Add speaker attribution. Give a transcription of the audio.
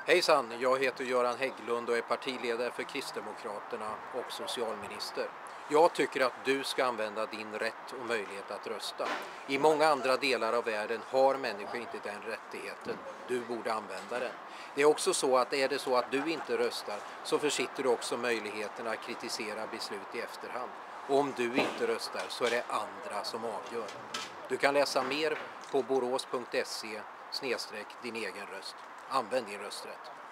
Speaker 1: Hejsan, jag heter Göran Hägglund och är partiledare för Kristdemokraterna och socialminister. Jag tycker att du ska använda din rätt och möjlighet att rösta. I många andra delar av världen har människor inte den rättigheten. Du borde använda den. Det är också så att är det så att du inte röstar så försitter du också möjligheten att kritisera beslut i efterhand. Och om du inte röstar så är det andra som avgör. Du kan läsa mer på borås.se/din egen röst. Använd din rösträtt.